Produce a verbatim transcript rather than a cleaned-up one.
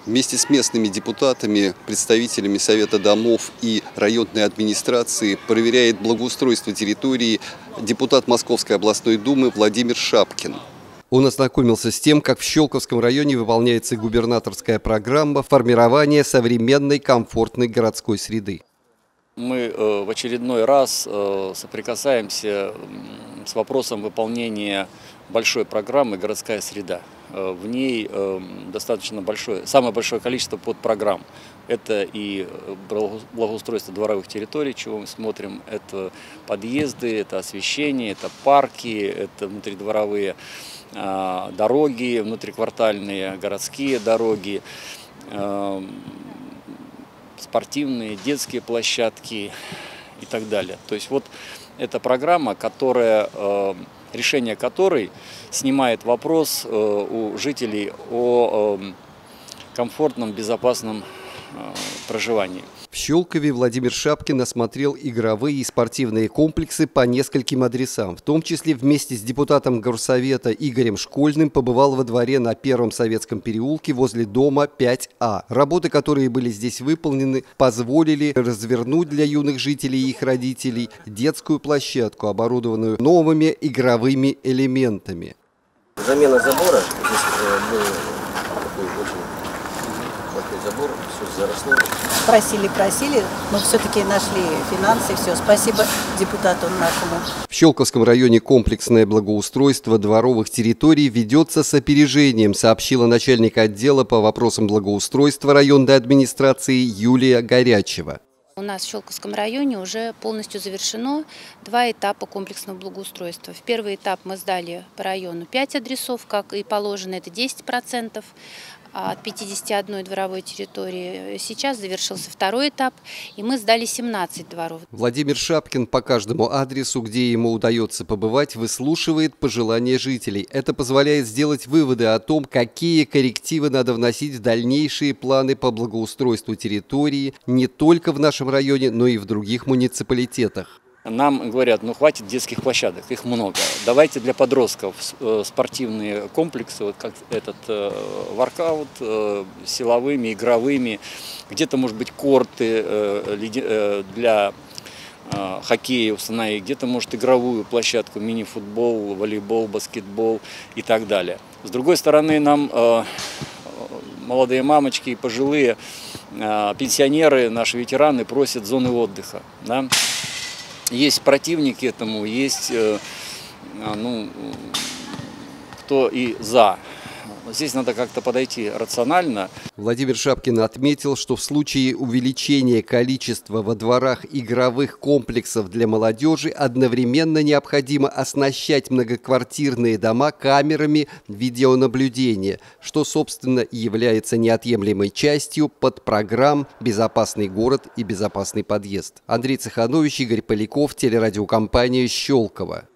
Вместе с местными депутатами, представителями Совета домов и районной администрации проверяет благоустройство территории депутат Московской областной думы Владимир Шапкин. Он ознакомился с тем, как в Щелковском районе выполняется губернаторская программа формирования современной комфортной городской среды. Мы в очередной раз соприкасаемся с вопросом выполнения большой программы «Городская среда». В ней достаточно большое, самое большое количество подпрограмм. Это и благоустройство дворовых территорий, чего мы смотрим, это подъезды, это освещение, это парки, это внутридворовые дороги, внутриквартальные городские дороги, спортивные, детские площадки и так далее. То есть вот эта программа, которая, решение которой снимает вопрос у жителей о комфортном, безопасном проживании. В Щелкове Владимир Шапкин осмотрел игровые и спортивные комплексы по нескольким адресам. В том числе вместе с депутатом горсовета Игорем Школьным побывал во дворе на Первом Советском переулке возле дома пять А. Работы, которые были здесь выполнены, позволили развернуть для юных жителей и их родителей детскую площадку, оборудованную новыми игровыми элементами. Замена забора. Здесь был такой очень плохой забор, все заросло. Просили, просили, но все-таки нашли финансы, все. Спасибо депутату нашему. В Щелковском районе комплексное благоустройство дворовых территорий ведется с опережением, сообщила начальник отдела по вопросам благоустройства районной администрации Юлия Горячева. У нас в Щелковском районе уже полностью завершено два этапа комплексного благоустройства. В первый этап мы сдали по району пять адресов, как и положено, это десять процентов от пятидесяти одной дворовой территории. Сейчас завершился второй этап, и мы сдали семнадцать дворов. Владимир Шапкин по каждому адресу, где ему удается побывать, выслушивает пожелания жителей. Это позволяет сделать выводы о том, какие коррективы надо вносить в дальнейшие планы по благоустройству территории не только в нашем районе, но и в других муниципалитетах. Нам говорят, ну хватит детских площадок, их много. Давайте для подростков спортивные комплексы, вот как этот воркаут, силовыми, игровыми, где-то, может быть, корты для хоккея установить, где-то, может, игровую площадку, мини-футбол, волейбол, баскетбол и так далее. С другой стороны, нам молодые мамочки и пожилые пенсионеры, наши ветераны просят зоны отдыха. Да? Есть противники этому, есть ну, кто и за. Здесь надо как-то подойти рационально. Владимир Шапкин отметил, что в случае увеличения количества во дворах игровых комплексов для молодежи одновременно необходимо оснащать многоквартирные дома камерами видеонаблюдения, что, собственно, является неотъемлемой частью подпрограмм «Безопасный город» и «Безопасный подъезд». Андрей Цеханович, Игорь Поляков, телерадиокомпания «Щелково».